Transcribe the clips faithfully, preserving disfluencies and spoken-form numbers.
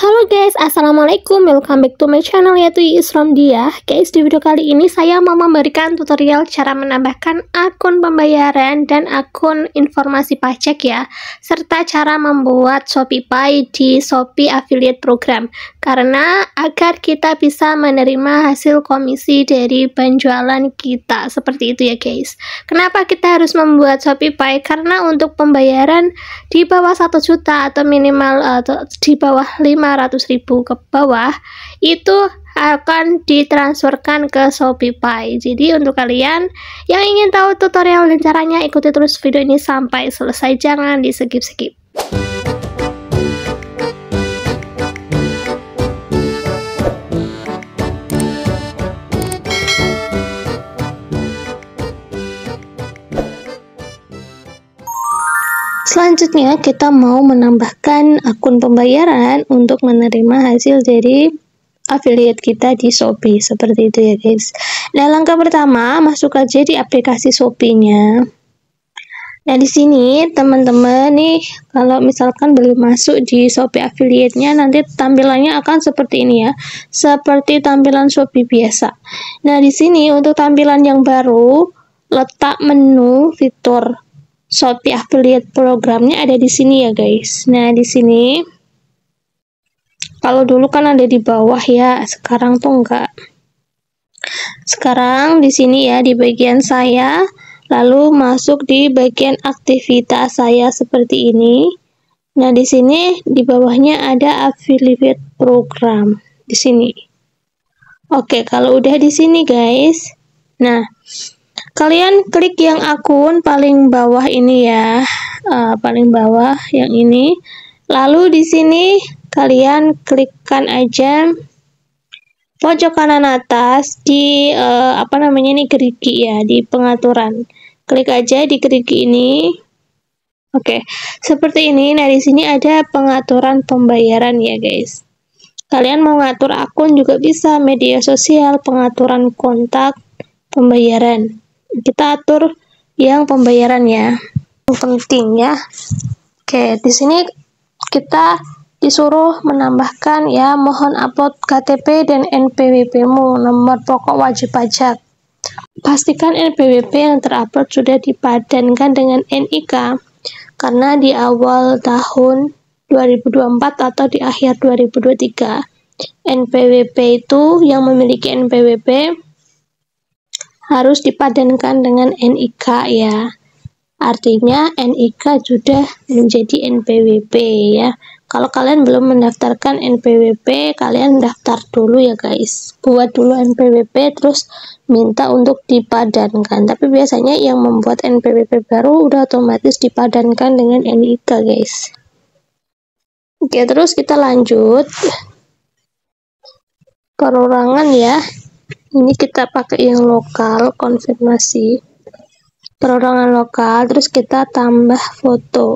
Halo guys, assalamualaikum, welcome back to my channel yaitu Isrom Dia. Guys, di video kali ini saya mau memberikan tutorial cara menambahkan akun pembayaran dan akun informasi pajak ya, serta cara membuat ShopeePay di Shopee Affiliate Program, karena agar kita bisa menerima hasil komisi dari penjualan kita, seperti itu ya guys. Kenapa kita harus membuat ShopeePay? Karena untuk pembayaran di bawah satu juta atau minimal atau di bawah lima ratus ribu ke bawah itu akan ditransferkan ke ShopeePay. Jadi untuk kalian yang ingin tahu tutorial dan caranya, ikuti terus video ini sampai selesai, jangan di skip-skip. Selanjutnya kita mau menambahkan akun pembayaran untuk menerima hasil dari affiliate kita di Shopee, seperti itu ya guys. Nah, langkah pertama, masuk aja di aplikasi Shopee-nya. Nah, di sini teman-teman nih, kalau misalkan belum masuk di Shopee affiliate-nya, nanti tampilannya akan seperti ini ya, seperti tampilan Shopee biasa. Nah, di sini untuk tampilan yang baru, letak menu fitur Shopee Affiliate Programnya ada di sini ya guys. Nah, di sini kalau dulu kan ada di bawah ya, sekarang tuh enggak. Sekarang di sini ya, di bagian saya, lalu masuk di bagian aktivitas saya seperti ini. Nah, di sini di bawahnya ada Affiliate Program di sini. Oke, kalau udah di sini guys. Nah, kalian klik yang akun paling bawah ini ya, uh, paling bawah yang ini. Lalu di sini kalian klikkan aja pojok kanan atas di uh, apa namanya ini, gerigi ya, di pengaturan. Klik aja di gerigi ini. Oke, seperti ini. Nah, di sini ada pengaturan pembayaran ya guys. Kalian mau ngatur akun juga bisa, media sosial, pengaturan kontak, pembayaran. Kita atur yang pembayaran ya, yang penting ya. Oke, di sini kita disuruh menambahkan ya, mohon upload K T P dan N P W P-mu, nomor pokok wajib pajak. Pastikan N P W P yang terupload sudah dipadankan dengan N I K, karena di awal tahun dua ribu dua puluh empat atau di akhir dua ribu dua puluh tiga, N P W P itu yang memiliki N P W P harus dipadankan dengan N I K ya. Artinya N I K sudah menjadi N P W P ya. Kalau kalian belum mendaftarkan N P W P, kalian daftar dulu ya guys. Buat dulu N P W P terus minta untuk dipadankan. Tapi biasanya yang membuat N P W P baru udah otomatis dipadankan dengan N I K guys. Oke, terus kita lanjut. Perorangan ya. Ini kita pakai yang lokal, konfirmasi perorangan lokal, terus kita tambah foto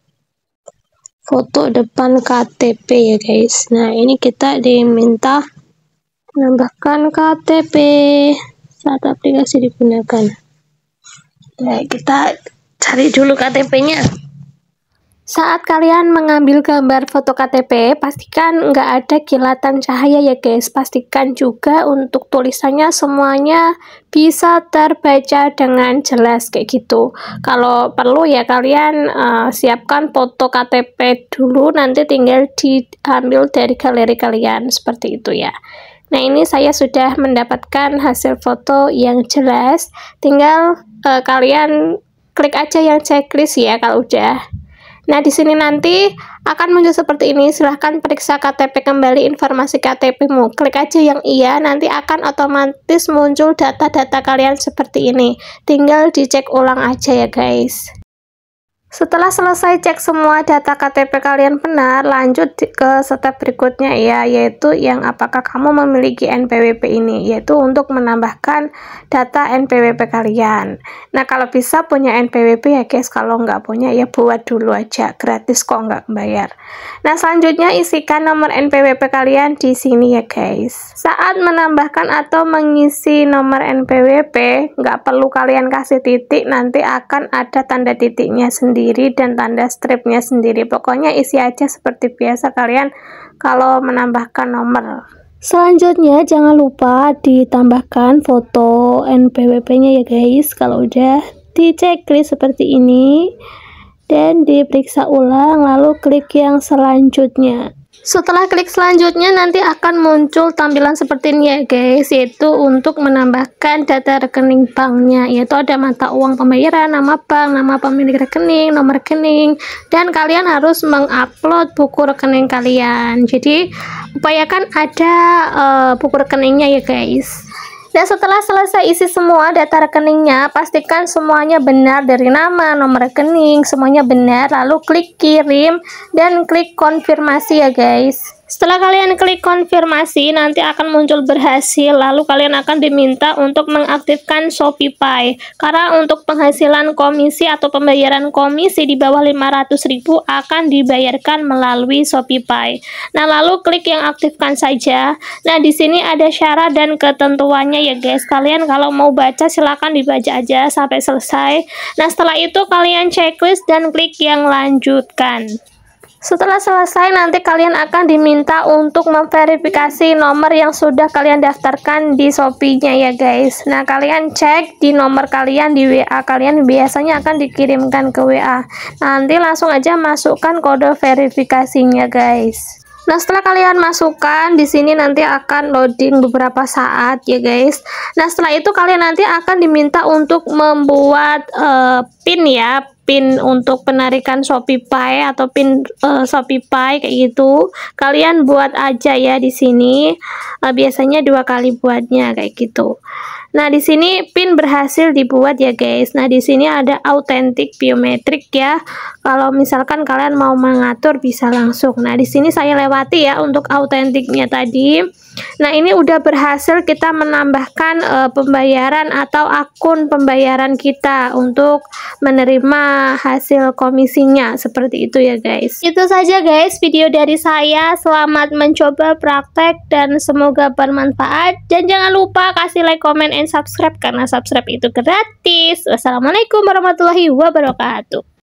foto depan K T P ya guys. Nah, ini kita diminta menambahkan K T P saat aplikasi digunakan. Nah, kita cari dulu K T P-nya. Saat kalian mengambil gambar foto K T P, pastikan nggak ada kilatan cahaya ya guys. Pastikan juga untuk tulisannya semuanya bisa terbaca dengan jelas kayak gitu. Kalau perlu ya kalian uh, siapkan foto K T P dulu, nanti tinggal diambil dari galeri kalian, seperti itu ya. Nah, ini saya sudah mendapatkan hasil foto yang jelas. Tinggal uh, kalian klik aja yang checklist ya kalau udah. Nah, di sini nanti akan muncul seperti ini. Silahkan periksa K T P kembali informasi K T P-mu. Klik aja yang iya, nanti akan otomatis muncul data-data kalian seperti ini. Tinggal dicek ulang aja ya guys. Setelah selesai cek semua data K T P kalian benar, lanjut ke step berikutnya ya, yaitu yang apakah kamu memiliki N P W P ini, yaitu untuk menambahkan data N P W P kalian. Nah, kalau bisa punya N P W P ya guys, kalau nggak punya ya buat dulu aja, gratis kok, nggak bayar. Nah, selanjutnya isikan nomor N P W P kalian di sini ya guys. Saat menambahkan atau mengisi nomor N P W P, nggak perlu kalian kasih titik, nanti akan ada tanda titiknya sendiri sendiri dan tanda stripnya sendiri. Pokoknya isi aja seperti biasa kalian kalau menambahkan nomor. Selanjutnya jangan lupa ditambahkan foto N P W P-nya ya guys. Kalau udah diceklis seperti ini dan diperiksa ulang, lalu klik yang selanjutnya. Setelah klik selanjutnya nanti akan muncul tampilan seperti ini ya guys, yaitu untuk menambahkan data rekening banknya, yaitu ada mata uang pembayaran, nama bank, nama pemilik rekening, nomor rekening, dan kalian harus mengupload buku rekening kalian. Jadi upayakan ada uh, buku rekeningnya ya guys. Dan setelah selesai isi semua data rekeningnya, pastikan semuanya benar dari nama, nomor rekening, semuanya benar, lalu klik kirim dan klik konfirmasi ya guys. Setelah kalian klik konfirmasi, nanti akan muncul berhasil, lalu kalian akan diminta untuk mengaktifkan ShopeePay. Karena untuk penghasilan komisi atau pembayaran komisi di bawah lima ratus ribu akan dibayarkan melalui ShopeePay. Nah, lalu klik yang aktifkan saja. Nah, di sini ada syarat dan ketentuannya ya guys. Kalian kalau mau baca silahkan dibaca aja sampai selesai. Nah, setelah itu kalian checklist dan klik yang lanjutkan. Setelah selesai nanti kalian akan diminta untuk memverifikasi nomor yang sudah kalian daftarkan di Shopee-nya ya guys. Nah, kalian cek di nomor kalian di W A kalian, biasanya akan dikirimkan ke W A. Nanti langsung aja masukkan kode verifikasinya guys. Nah, setelah kalian masukkan di sini nanti akan loading beberapa saat ya guys. Nah, setelah itu kalian nanti akan diminta untuk membuat uh, PIN ya, PIN untuk penarikan ShopeePay atau PIN uh, ShopeePay kayak gitu. Kalian buat aja ya di sini. Uh, biasanya dua kali buatnya kayak gitu. Nah, di sini PIN berhasil dibuat ya guys. Nah, di sini ada authentic biometrik ya. Kalau misalkan kalian mau mengatur bisa langsung. Nah, di sini saya lewati ya untuk autentiknya tadi. Nah, ini udah berhasil kita menambahkan uh, pembayaran atau akun pembayaran kita untuk menerima hasil komisinya. Seperti itu ya guys. Itu saja guys video dari saya. Selamat mencoba praktek dan semoga bermanfaat. Dan jangan lupa kasih like, comment, and subscribe karena subscribe itu gratis. Wassalamualaikum warahmatullahi wabarakatuh.